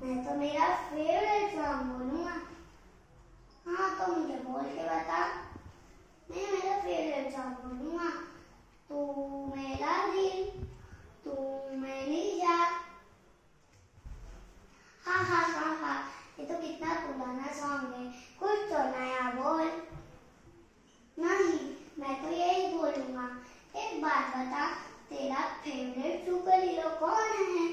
मैं तो मेरा फेवरेट सॉन्ग बोलूंगा। हाँ तो मुझे बोल के बता। मैं मेरा फेवरेट सॉन्ग बोलूंगा। तू मेरा दिल, तू मेरी जान। हाँ हाँ हाँ हाँ, ये तो कितना पुराना सॉन्ग है, कुछ तो नया बोल। नहीं, मैं तो यही बोलूंगा। एक बात बता, तेरा फेवरेट सुपर हीरो कौन है?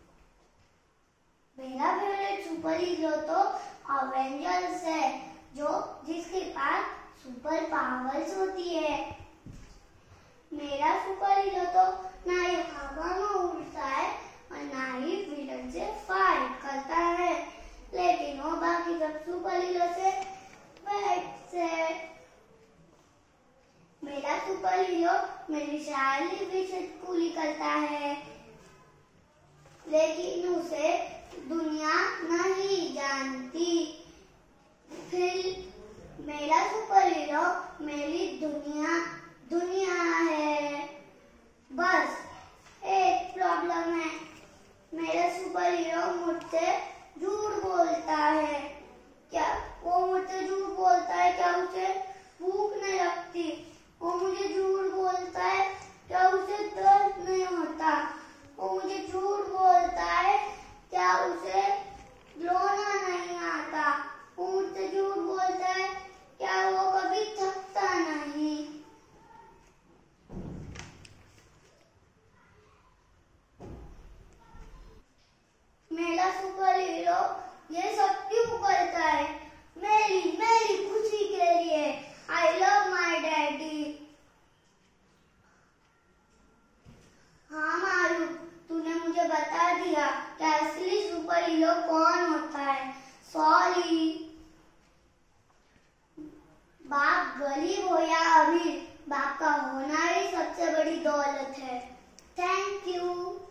मेरा फेवरेट सुपर हीरो तो अवेंजर्स है, जिसके पास सुपर पावर्स होती है। मेरा सुपर हीरो तो ना ये हवा में उड़ता है और ना ही विलन से फाइट करता है, लेकिन वो बाकी सब सुपर हीरो से फाइट से। मेरा सुपर हीरो मेरी सारी विशेष पूरी करता है, लेकिन उसे दुनिया नहीं जानती। फिर मेरा सुपर हीरो मेरी दुनिया है। बस एक प्रॉब्लम है, मेरा सुपर हीरो मुझसे झूठ बोलता है। क्या वो मुझसे झूठ बोलता है? क्या उसे भूख नहीं लगती? वो मुझे झूठ बोलता है, क्या उसे दर्द नहीं होता? वो मुझे झूठ बोलता है, क्या उसे रोना नहीं आता? वो मुझसे झूठ बोलता है, क्या वो कभी थकता नहीं? मेरा सुपर हीरो ये सब क्यों करता है? मेरी खुशी के लिए। I love my daddy. हाँ मारू, तूने मुझे बता दिया कि असली सुपर हीरो कौन होता है। सॉरी। बाप गरीब हो या अमीर, बाप का होना ही सबसे बड़ी दौलत है। Thank you.